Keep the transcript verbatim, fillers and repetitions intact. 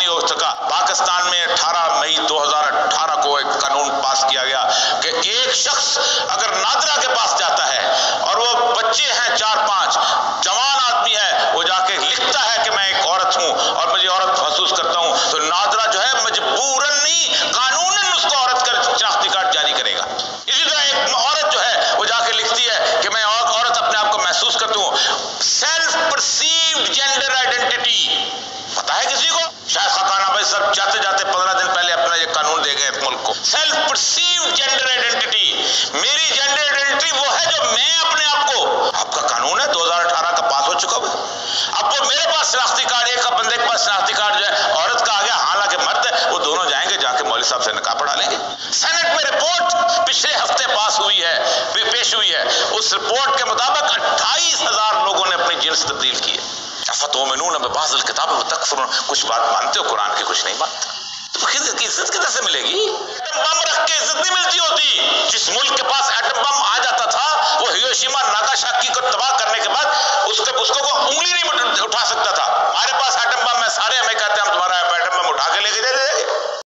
نہیں ہو سکا۔ پاکستان میں اٹھارہ مئی دو ہزار اٹھارہ کو ایک قانون پاس کیا گیا کہ ایک شخص اگر نادرہ کے پاس جاتا ہے اور وہ بچے ہیں چار پانچ، جوان آدمی ہے، وہ جا کے لکھتا ہے کہ میں ایک عورت ہوں اور مجھے عورت محسوس کرتا ہوں، تو نادرہ جو ہے مجبوراً نہیں قانوناً اس کو عورت کا شناختی کارڈ جاری کرے گا۔ اسی طرح ایک عورت جو ہے وہ جا کے لکھتی ہے کہ میں عورت اپنے آپ کو محسوس کرتی ہوں، سیلف پرسیوڈ جینڈر آئیڈینٹی، پتا ہے کسی کو؟ شاید خاقان بھائی صاحب جاتے جاتے پندرہ دن پہلے اپنا یہ قانون دے گئے ملک کو۔ سیلف پرسیوڈ جینڈر آئیڈینٹی، میری جینڈر آئیڈینٹی وہ ہے جو میں اپنے آپ کو، آپ کا قانون ہے دو ہزار اٹھارہ کا پاس ہو چکا ہوا، اب وہ میرے پاس شناختی کارڈ، ایک بندے کے پاس شناختی کارڈ جو ہے عورت کا آ گیا، حالانکہ مرد ہے، وہ دونوں جائیں گے جا کے مولوی صاحب سے نکاح پڑھا لیں گے۔ سینٹ میں رپورٹ پچھلے ہفتے پاس ہوئی ہے، پیش ہوئی ہے، اس رپورٹ کے مطابق اٹھائیس ہزار لوگوں نے اپنی جنس تبدیل کی ہے۔ افتؤمنون ببعض الکتاب وتکفرون، کچھ بات مانتے ہو قرآن کی، کچھ نہیں مانتے، تو کی عزت کدھر سے ملے گی؟ ایٹم بم رکھ کے عزت نہیں ملتی ہوتی۔ جس ملک کے پاس ایٹم بم آ جاتا تھا وہ ہیروشیما ناگاساکی کو تباہ کرنے کے بعد اس کو اس کو انگلی نہیں اٹھا سکتا تھا،